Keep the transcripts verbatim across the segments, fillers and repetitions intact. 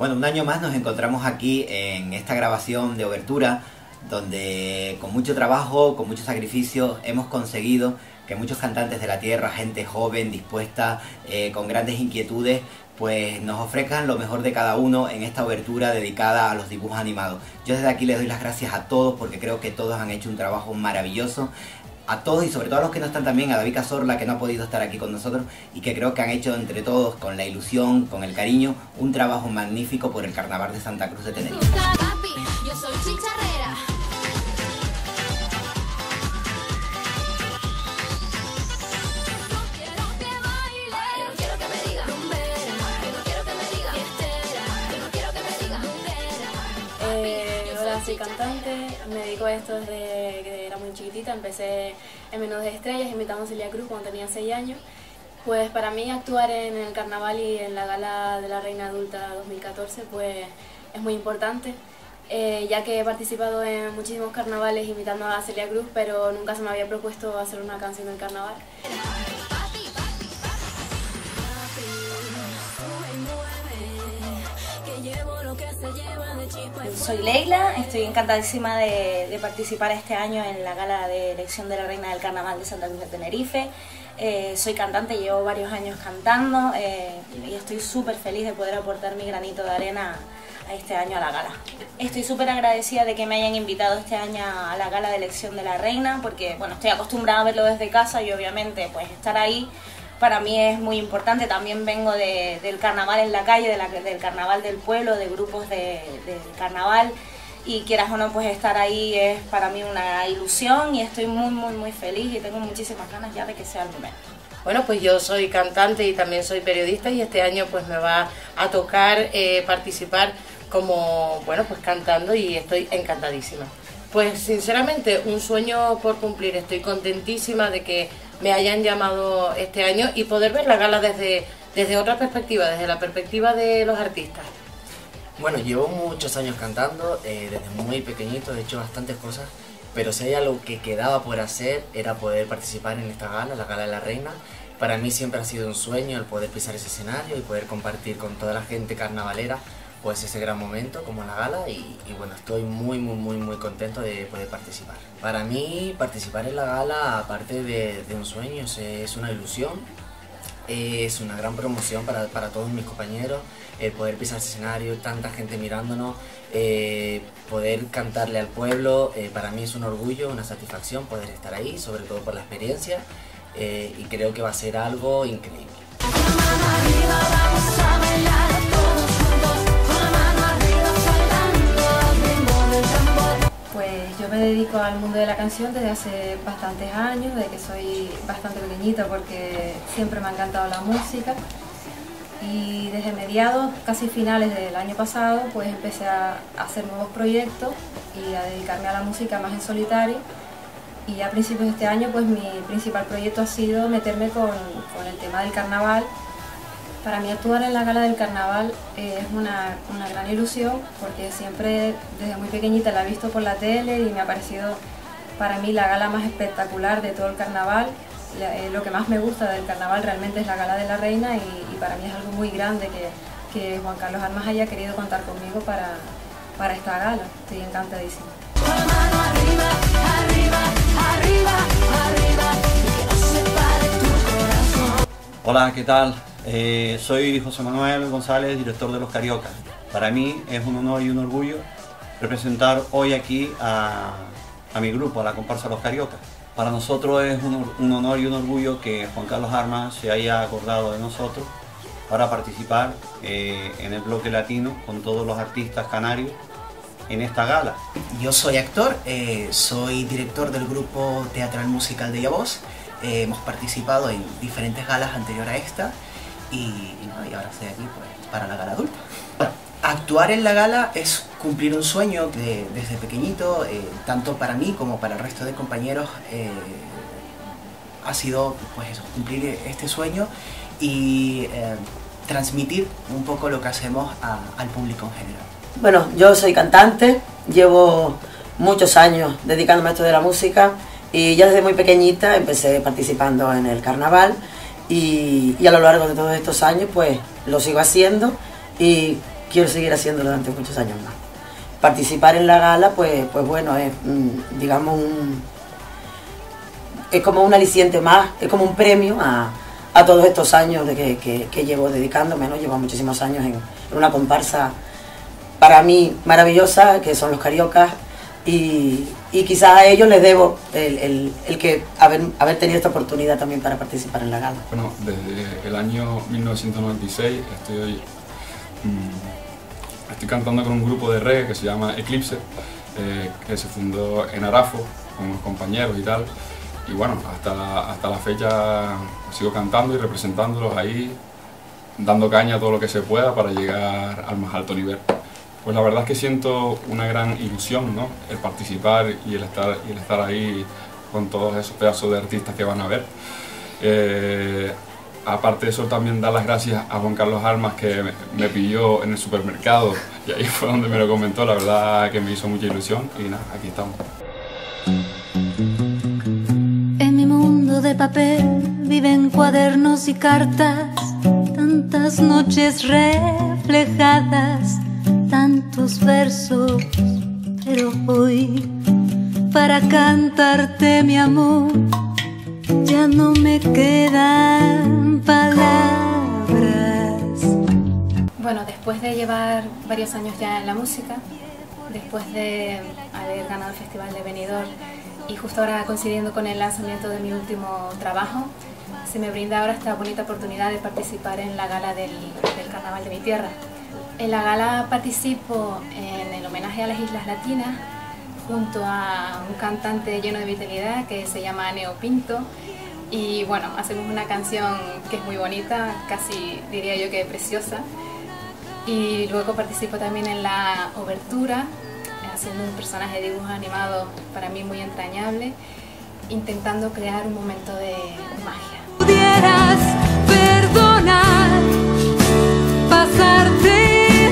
Bueno, un año más nos encontramos aquí en esta grabación de Obertura, donde con mucho trabajo, con mucho sacrificio, hemos conseguido que muchos cantantes de la tierra, gente joven, dispuesta, eh, con grandes inquietudes, pues nos ofrezcan lo mejor de cada uno en esta obertura dedicada a los dibujos animados. Yo desde aquí les doy las gracias a todos porque creo que todos han hecho un trabajo maravilloso. A todos y sobre todo a los que no están también, a David Cazorla, que no ha podido estar aquí con nosotros y que creo que han hecho entre todos, con la ilusión, con el cariño, un trabajo magnífico por el Carnaval de Santa Cruz de Tenerife. Yo soy chicharrera. Eh, hola, soy cantante, me dedico a esto desde que era muy chiquitita, empecé en Menús de Estrellas imitando a Celia Cruz cuando tenía seis años. Pues para mí actuar en el carnaval y en la gala de la Reina Adulta dos mil catorce pues es muy importante, eh, ya que he participado en muchísimos carnavales imitando a Celia Cruz, pero nunca se me había propuesto hacer una canción del carnaval. Soy Leila, estoy encantadísima de, de participar este año en la gala de elección de la Reina del Carnaval de Santa Cruz de Tenerife. Eh, soy cantante, llevo varios años cantando eh, y estoy súper feliz de poder aportar mi granito de arena a este año a la gala. Estoy súper agradecida de que me hayan invitado este año a la gala de elección de la Reina, porque bueno, estoy acostumbrada a verlo desde casa y obviamente pues estar ahí para mí es muy importante. También vengo de, del carnaval en la calle, de la, del carnaval del pueblo, de grupos de, de carnaval, y quieras o no, pues estar ahí es para mí una ilusión y estoy muy muy muy feliz y tengo muchísimas ganas ya de que sea el momento. Bueno, pues yo soy cantante y también soy periodista y este año pues me va a tocar eh, participar como, bueno, pues cantando y estoy encantadísima. Pues sinceramente un sueño por cumplir, estoy contentísima de que me hayan llamado este año y poder ver la gala desde, desde otra perspectiva, desde la perspectiva de los artistas. Bueno, llevo muchos años cantando, eh, desde muy pequeñito, he hecho bastantes cosas, pero si hay algo que quedaba por hacer era poder participar en esta gala, la Gala de la Reina. Para mí siempre ha sido un sueño el poder pisar ese escenario y poder compartir con toda la gente carnavalera pues ese gran momento como la gala y, y bueno, estoy muy muy muy muy contento de poder participar. Para mí participar en la gala, aparte de, de un sueño, es, es una ilusión, es una gran promoción para, para todos mis compañeros, el poder pisar ese escenario, tanta gente mirándonos, eh, poder cantarle al pueblo, eh, para mí es un orgullo, una satisfacción poder estar ahí, sobre todo por la experiencia, eh, y creo que va a ser algo increíble. Pues yo me dedico al mundo de la canción desde hace bastantes años, desde que soy bastante pequeñita porque siempre me ha encantado la música y desde mediados, casi finales del año pasado, pues empecé a hacer nuevos proyectos y a dedicarme a la música más en solitario y a principios de este año pues mi principal proyecto ha sido meterme con, con el tema del carnaval. Para mí actuar en la gala del carnaval eh, es una, una gran ilusión porque siempre desde muy pequeñita la he visto por la tele y me ha parecido para mí la gala más espectacular de todo el carnaval. La, eh, lo que más me gusta del carnaval realmente es la Gala de la Reina y, y para mí es algo muy grande que, que Juan Carlos Armas haya querido contar conmigo para, para esta gala. Estoy encantadísima. Hola, ¿qué tal? Eh, soy José Manuel González, director de Los Cariocas. Para mí es un honor y un orgullo representar hoy aquí a, a mi grupo, a la comparsa Los Cariocas. Para nosotros es un, un honor y un orgullo que Juan Carlos Armas se haya acordado de nosotros para participar eh, en el bloque latino con todos los artistas canarios en esta gala. Yo soy actor, eh, soy director del grupo teatral musical de Yavoz. Eh, hemos participado en diferentes galas anterior a esta y, y, no, y ahora estoy aquí pues, para la gala adulta. Bueno, actuar en la gala es cumplir un sueño de, desde pequeñito, eh, tanto para mí como para el resto de compañeros. Eh, ha sido pues eso, cumplir este sueño y eh, transmitir un poco lo que hacemos a, al público en general. Bueno, yo soy cantante, llevo muchos años dedicándome a esto de la música y ya desde muy pequeñita empecé participando en el carnaval y, y a lo largo de todos estos años pues lo sigo haciendo y quiero seguir haciéndolo durante muchos años más. Participar en la gala, pues, pues bueno, es, digamos, un, es como un aliciente más, es como un premio a, a todos estos años de que, que, que llevo dedicándome, ¿no? Llevo muchísimos años en, en una comparsa para mí maravillosa, que son los Cariocas, y, y quizás a ellos les debo el, el, el que haber, haber tenido esta oportunidad también para participar en la gala. Bueno, desde el año mil novecientos noventa y seis estoy, mmm, estoy cantando con un grupo de reggae que se llama Eclipse, eh, que se fundó en Arafo con unos compañeros y tal. Y bueno, hasta la, hasta la fecha sigo cantando y representándolos ahí, dando caña a todo lo que se pueda para llegar al más alto nivel. Pues la verdad es que siento una gran ilusión, ¿no? El participar y el estar, y el estar ahí con todos esos pedazos de artistas que van a ver. Eh, aparte de eso, también dar las gracias a Juan Carlos Armas, que me, me pilló en el supermercado y ahí fue donde me lo comentó. La verdad que me hizo mucha ilusión y nada, aquí estamos. En mi mundo de papel viven cuadernos y cartas, tantas noches reflejadas, tantos versos, pero hoy para cantarte mi amor ya no me quedan palabras. Bueno, después de llevar varios años ya en la música, después de haber ganado el Festival de Benidorm y justo ahora coincidiendo con el lanzamiento de mi último trabajo, se me brinda ahora esta bonita oportunidad de participar en la gala del, del Carnaval de mi tierra. En la gala participo en el homenaje a las Islas Latinas junto a un cantante lleno de vitalidad que se llama Neo Pinto, y bueno, hacemos una canción que es muy bonita, casi diría yo que preciosa, y luego participo también en la obertura haciendo un personaje de dibujo animado para mí muy entrañable, intentando crear un momento de magia. Pudieras perdonar, pasarte.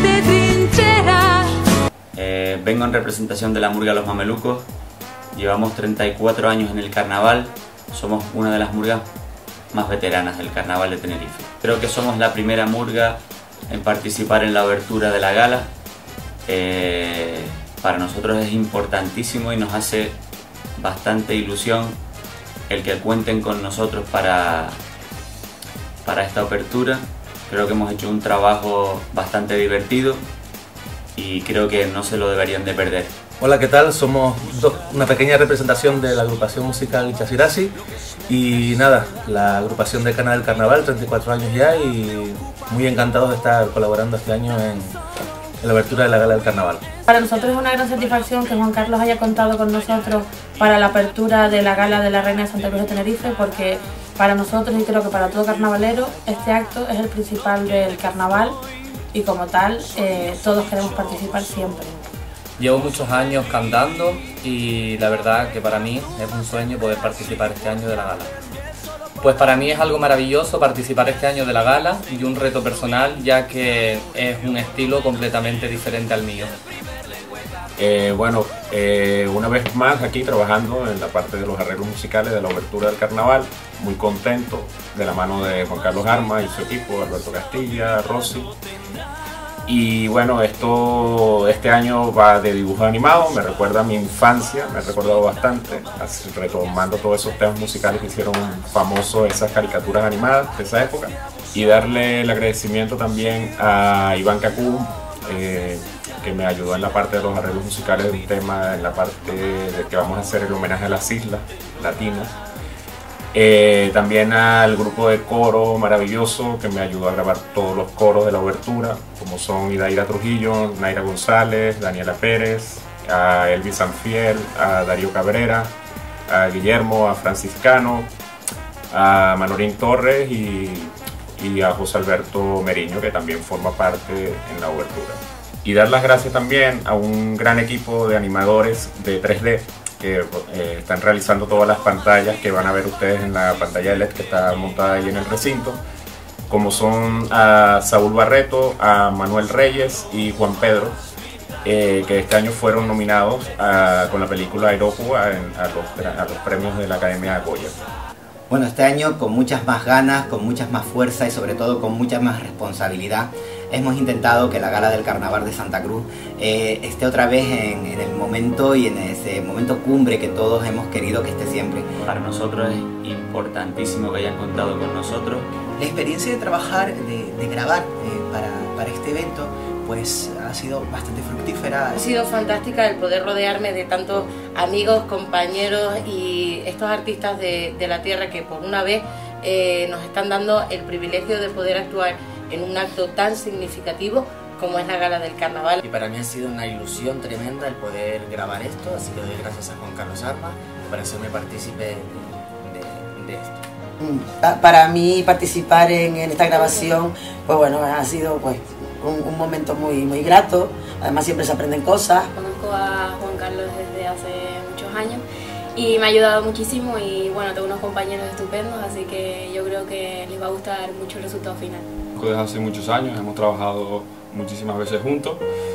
Eh, vengo en representación de la murga Los Mamelucos. Llevamos treinta y cuatro años en el carnaval, somos una de las murgas más veteranas del carnaval de Tenerife. Creo que somos la primera murga en participar en la obertura de la gala. Eh, para nosotros es importantísimo y nos hace bastante ilusión el que cuenten con nosotros para, para esta apertura. Creo que hemos hecho un trabajo bastante divertido y creo que no se lo deberían de perder. Hola, ¿qué tal? Somos dos, una pequeña representación de la agrupación musical Chasirasi y nada, la agrupación de Cana del Carnaval, treinta y cuatro años ya, y muy encantados de estar colaborando este año en, en la abertura de la Gala del Carnaval. Para nosotros es una gran satisfacción que Juan Carlos haya contado con nosotros para la apertura de la Gala de la Reina de Santa Cruz de Tenerife, porque para nosotros, y creo que para todo carnavalero, este acto es el principal del carnaval y como tal eh, todos queremos participar siempre. Llevo muchos años cantando y la verdad que para mí es un sueño poder participar este año de la gala. Pues para mí es algo maravilloso participar este año de la gala y un reto personal, ya que es un estilo completamente diferente al mío. Eh, bueno, eh, una vez más aquí trabajando en la parte de los arreglos musicales de la obertura del carnaval, muy contento de la mano de Juan Carlos Armas y su equipo, Alberto Castilla, Rosy. Y bueno, esto este año va de dibujo animado, me recuerda a mi infancia, me ha recordado bastante, así, retomando todos esos temas musicales que hicieron famosos esas caricaturas animadas de esa época. Y darle el agradecimiento también a Iván Cacú, eh, que me ayudó en la parte de los arreglos musicales de un tema, en la parte de que vamos a hacer el homenaje a las Islas Latinas. Eh, también al grupo de coro maravilloso que me ayudó a grabar todos los coros de la obertura, como son Idaira Trujillo, Naira González, Daniela Pérez, a Elvis Sanfiel, a Darío Cabrera, a Guillermo, a Franciscano, a Manorín Torres y, y a José Alberto Meriño, que también forma parte en la obertura. Y dar las gracias también a un gran equipo de animadores de tres D que eh, están realizando todas las pantallas que van a ver ustedes en la pantalla de L E D que está montada ahí en el recinto, como son a Saúl Barreto, a Manuel Reyes y Juan Pedro, eh, que este año fueron nominados a, con la película Aeropu a, a, los, a los premios de la Academia Goya. Bueno, este año con muchas más ganas, con muchas más fuerza y sobre todo con mucha más responsabilidad, hemos intentado que la Gala del Carnaval de Santa Cruz eh, esté otra vez en, en el momento y en ese momento cumbre que todos hemos querido que esté siempre. Para nosotros es importantísimo que hayan contado con nosotros. La experiencia de trabajar, de, de grabar eh, para, para este evento, pues ha sido bastante fructífera. Ha sido fantástica el poder rodearme de tantos amigos, compañeros y estos artistas de, de la tierra que por una vez eh, nos están dando el privilegio de poder actuar en un acto tan significativo como es la Gala del Carnaval. Y para mí ha sido una ilusión tremenda el poder grabar esto, así que doy gracias a Juan Carlos Armas por hacerme partícipe de, de, de esto. Para mí participar en, en esta grabación, pues bueno, ha sido pues un, un momento muy, muy grato. Además siempre se aprenden cosas. Conozco a Juan Carlos desde hace muchos años y me ha ayudado muchísimo y bueno, tengo unos compañeros estupendos, así que yo creo que les va a gustar mucho el resultado final. Desde hace muchos años hemos trabajado muchísimas veces juntos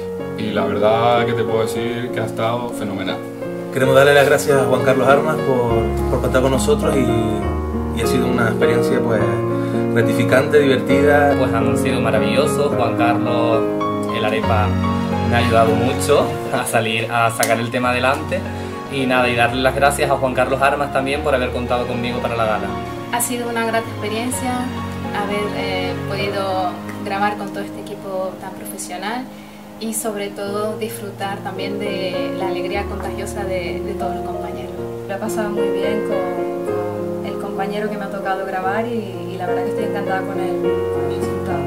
y la verdad que te puedo decir que ha estado fenomenal. Queremos darle las gracias a Juan Carlos Armas por, por contar con nosotros y, y ha sido una experiencia pues gratificante, divertida. Pues han sido maravillosos. Juan Carlos, el arepa, me ha ayudado mucho a salir, a sacar el tema adelante y nada, y darle las gracias a Juan Carlos Armas también por haber contado conmigo para la gala. Ha sido una grata experiencia haber eh, podido grabar con todo este equipo tan profesional y sobre todo disfrutar también de la alegría contagiosa de, de todos los compañeros. Lo he pasado muy bien con, con el compañero que me ha tocado grabar y, y la verdad que estoy encantada con el, con el resultado.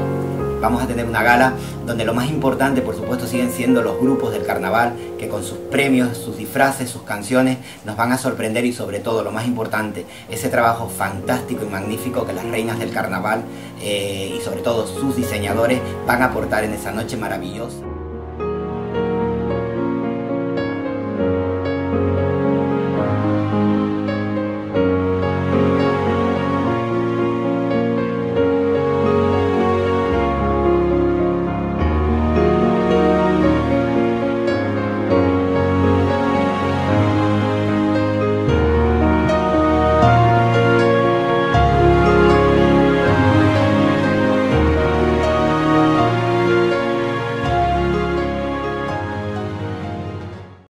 Vamos a tener una gala donde lo más importante, por supuesto, siguen siendo los grupos del carnaval, que con sus premios, sus disfraces, sus canciones, nos van a sorprender y sobre todo, lo más importante, ese trabajo fantástico y magnífico que las reinas del carnaval eh, y sobre todo sus diseñadores van a aportar en esa noche maravillosa.